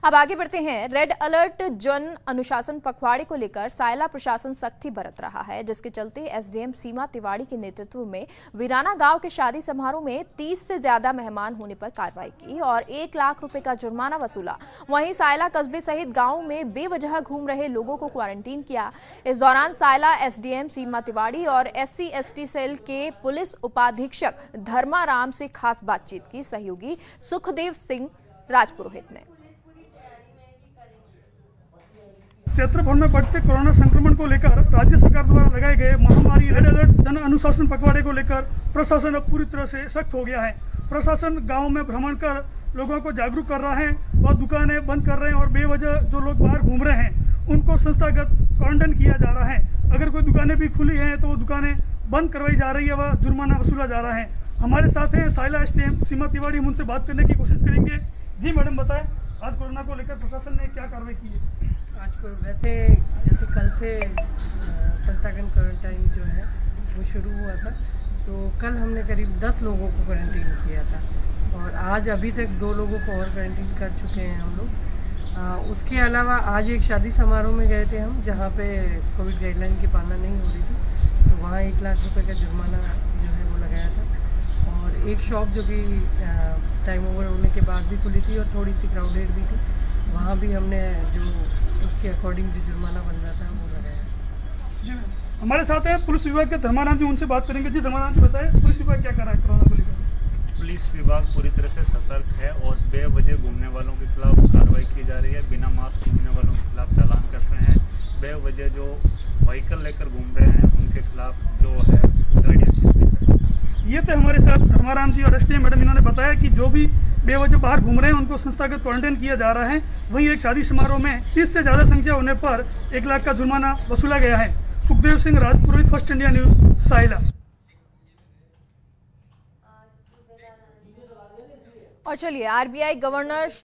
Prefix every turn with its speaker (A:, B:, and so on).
A: अब आगे बढ़ते हैं। रेड अलर्ट जन अनुशासन पखवाड़े को लेकर सायला प्रशासन सख्ती बरत रहा है, जिसके चलते एसडीएम सीमा तिवाड़ी के नेतृत्व में वीराना गांव के शादी समारोह में 30 से ज्यादा मेहमान होने पर कार्रवाई की और 1 लाख रुपए का जुर्माना वसूला। वहीं सायला कस्बे सहित गांव में बेवजह घूम रहे लोगों को क्वारंटीन किया। इस दौरान सायला एसडीएम सीमा तिवाड़ी और SC/ST सेल के पुलिस उपाधीक्षक धर्माराम से खास बातचीत की सहयोगी सुखदेव सिंह राजपुरोहित ने।
B: क्षेत्र भर में बढ़ते कोरोना संक्रमण को लेकर राज्य सरकार द्वारा लगाए गए महामारी रेड अलर्ट जन अनुशासन पखवाड़े को लेकर प्रशासन अब पूरी तरह से सख्त हो गया है। प्रशासन गांव में भ्रमण कर लोगों को जागरूक कर रहा है और दुकानें बंद कर रहे हैं और बेवजह जो लोग बाहर घूम रहे हैं उनको संस्थागत क्वारंटाइन किया जा रहा है। अगर कोई दुकानें भी खुली हैं तो वो दुकानें बंद करवाई जा रही है व जुर्माना वसूला जा रहा है। हमारे साथ हैं सायला एसडीएम सीमा तिवाड़ी, हम उनसे बात करने की कोशिश करेंगे। जी मैडम, बताएं आज कोरोना को लेकर प्रशासन ने क्या कार्रवाई की है?
C: आज को वैसे जैसे कल से संस्थागत क्वारंटाइन जो है वो शुरू हुआ था, तो कल हमने करीब 10 लोगों को क्वारंटीन किया था और आज अभी तक 2 लोगों को और क्वारंटीन कर चुके हैं हम लोग। उसके अलावा आज एक शादी समारोह में गए थे हम, जहाँ पे कोविड गाइडलाइन की पालना नहीं हो रही थी, तो वहाँ 1 लाख रुपए का जुर्माना जो है वो लगाया था। और एक शॉप जो कि टाइम ओवर होने के बाद भी खुली थी और थोड़ी सी क्राउडेड भी थी, वहाँ भी हमने जो उसके अकॉर्डिंग जो जुर्माना बन रहा था वो लगाया।
B: जी हमारे साथ है पुलिस विभाग के धर्माराम जी, उनसे बात करेंगे। जी धर्माराम जी, बताएं पुलिस विभाग क्या कर रहा है कोरोना को लेकर?
D: पुलिस विभाग पूरी तरह से सतर्क है और बेवजह घूमने वालों के खिलाफ कार्रवाई की जा रही है। बिना मास्क घूमने वालों के खिलाफ चालान कर रहे हैं। बेवजह जो व्हीकल लेकर घूम रहे हैं उनके खिलाफ जो है गाइडेंस।
B: ये थे हमारे साथ धर्माराम जी और एसडीएम मैडम। इन्होंने बताया कि जो भी बेवजह बाहर घूम रहे हैं उनको संस्थागत क्वारंटाइन किया जा रहा है। वहीं एक शादी समारोह में 30 से ज़्यादा संख्या होने पर 1 लाख का जुर्माना वसूला गया है। Sukhdev Singh Rajpurohit, first India news, Sayla.
A: और चलिए, RBI गवर्नर